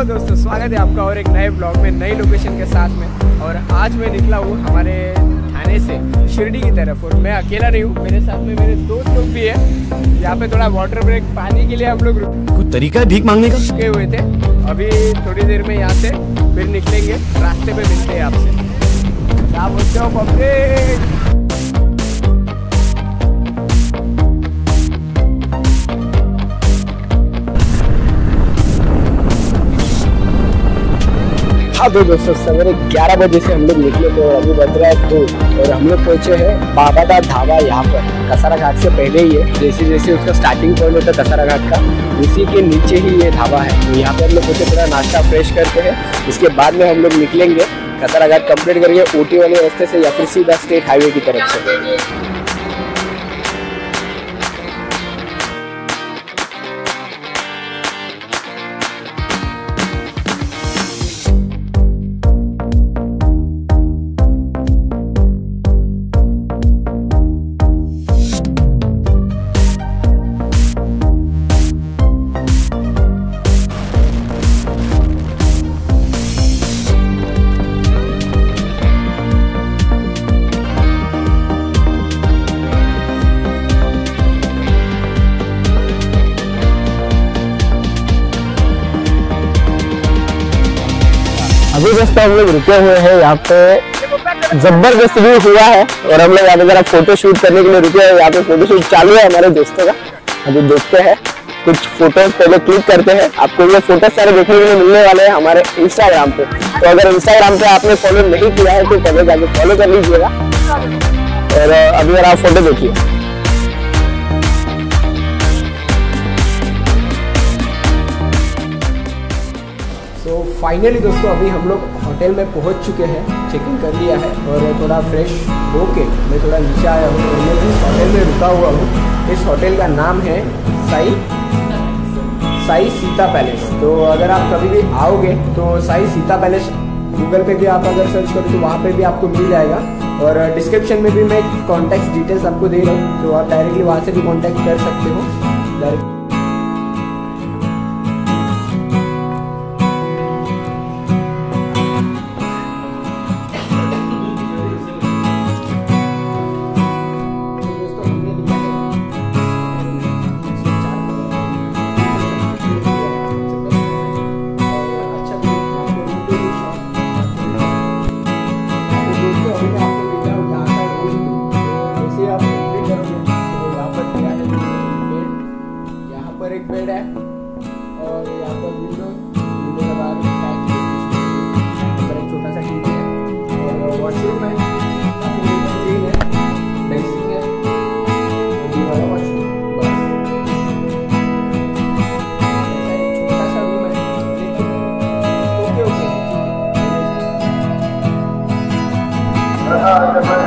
दोस्तों, स्वागत है आपका और एक नए ब्लॉग में, नई लोकेशन के साथ में। और आज मैं निकला हूँ हमारे थाने से शिरडी की तरफ, और मैं अकेला नहीं हूँ, मेरे साथ में मेरे दोस्त लोग भी है। यहाँ पे थोड़ा वाटर ब्रेक पानी के लिए हम लोग कुछ तरीका है भीख मांगने का? रुके हुए थे। अभी थोड़ी देर में यहाँ से फिर निकलेंगे, रास्ते पे मिलते हैं आपसे। क्या बोलते हो पब्लिक? हाँ तो दोस्तों, सवेरे 11 बजे से हम लोग निकले थे और अभी बज रहा है 2 और हम लोग पहुंचे हैं बाबा का ढाबा। यहाँ पर कसारा घाट से पहले ही है, जैसे जैसे उसका स्टार्टिंग पॉइंट होता है कसारा घाट का, उसी के नीचे ही ये ढाबा है। तो यहाँ पे हम लोग पहुंचे, थोड़ा नाश्ता फ्रेश करते हैं, उसके बाद में हम लोग निकलेंगे कसारा घाट कंप्लीट करके ऊटी वाले रास्ते से या फिर सीधा स्टेट हाईवे की तरफ से। अभी जस्ट हम लोग रुके हुए हैं यहाँ पे, जबरदस्त व्यू हुआ है और हम लोग यहाँ पे जरा फोटो शूट करने के लिए रुके हैं। यहाँ पे फोटो शूट चालू है हमारे दोस्तों का, अभी देखते हैं कुछ फोटो पहले क्लिक करते हैं। आपको ये फोटो सारे देखने के लिए मिलने वाले हैं हमारे इंस्टाग्राम पे, तो अगर इंस्टाग्राम पे आपने फॉलो नहीं किया है तो पहले जाके फॉलो कर लीजिएगा। और अभी जरा आप फोटो देखिए। तो फाइनली दोस्तों, अभी हम लोग होटल में पहुंच चुके हैं, चेक इन कर लिया है और थोड़ा फ्रेश होके मैं थोड़ा नीचे आया हूँ। और मैं जिस होटल में रुका हुआ हूँ, इस होटल का नाम है साई सीता पैलेस। तो अगर आप कभी भी आओगे तो साई सीता पैलेस गूगल पे भी आप अगर सर्च करो तो वहाँ पे भी आपको मिल जाएगा। और डिस्क्रिप्शन में भी मैं कॉन्टैक्ट डिटेल्स आपको दे रहा हूँ, तो आप डायरेक्टली वहाँ से भी कॉन्टैक्ट कर सकते हो डायरेक्ट। एक बेड है और यहाँ पर विंडो के बाद एक छोटा सा टीवी है और वॉशरूम है, क्लीन है, ड्रेसिंग है, ये वाला वॉशरूम बस। छोटा सा रूम है लेकिन ओके ओके।